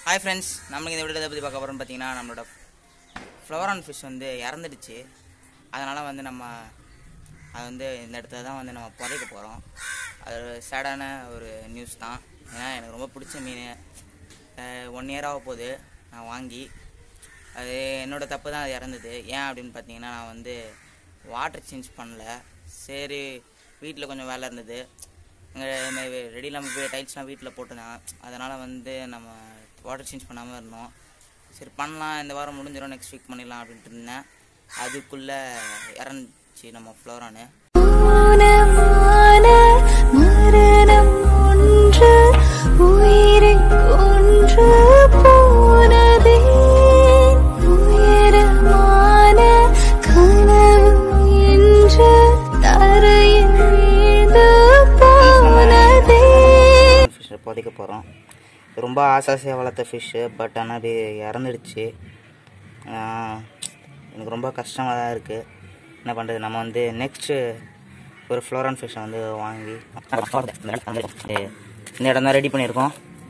Hi friends, நம்ம இந்த வீடியோல பத்தி பார்க்க போறோம் பாத்தீங்கன்னா நம்மளோட flowerharn fish வந்து இறந்துடுச்சு. அதனால வந்து நம்ம அது வந்து இந்த இடத்துல தான் வந்து நம்ம புதைக்க போறோம். அது சேடான ஒரு நியூஸ் தான். ஏன்னா எனக்கு ரொம்ப பிடிச்ச மீன் 1 இயர் ஆக போகுது நான் வாங்கி. அது என்னோட தப்பு தான் அது இறந்தது. ஏன் அப்படின்னு பார்த்தீங்கன்னா நான் வந்து வாட்டர் சேஞ்ச் பண்ணல. சரி வீட்டில் கொஞ்சம் வேலை இருந்தது. எங்கள் ரெடி இல்லாமல் போய் டைல்ஸ்லாம் வீட்டில் போட்டுதான். அதனால் வந்து நம்ம வாட்டர் சேஞ்ச் பண்ணாமல் இருந்தோம். சரி பண்ணலாம், இந்த வாரம் முடிஞ்சிடும், நெக்ஸ்ட் வீக் பண்ணிடலாம் அப்படின்ட்டு இருந்தேன். அதுக்குள்ளே இறந்துச்சு நம்ம ஃப்ளோரானு. புதைக்க போகிறோம். ரொம்ப ஆசாசியாக வளர்த்த ஃபிஷ்ஷு, பட் ஆனால் அது இறந்துடுச்சு. எனக்கு ரொம்ப கஷ்டமாக தான் இருக்குது. என்ன பண்ணுறது, நம்ம வந்து நெக்ஸ்ட்டு ஒரு ஃப்ளோரான் ஃபிஷ்ஷை வந்து வாங்கி இந்த இடம் தான் ரெடி பண்ணியிருக்கோம்.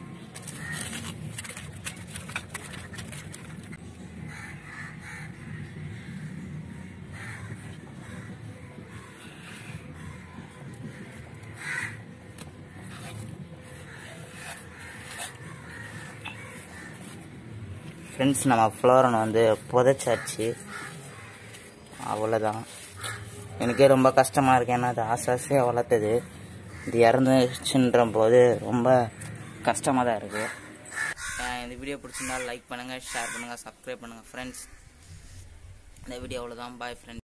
ஃப்ரெண்ட்ஸ், நம்ம ஃப்ளோரான் வந்து புதைச்சாச்சு. அவ்வளோதான். எனக்கே ரொம்ப கஷ்டமாக இருக்குது. ஏன்னா அது ஆசாசியாக வளர்த்தது, இது இறந்துச்சுன்ற போது ரொம்ப கஷ்டமாக தான் இருக்குது. இந்த வீடியோ பிடிச்சிருந்தால் லைக் பண்ணுங்கள், ஷேர் பண்ணுங்கள், சப்ஸ்கிரைப் பண்ணுங்கள் ஃப்ரெண்ட்ஸ். இந்த வீடியோ அவ்வளோதான். Bye friends.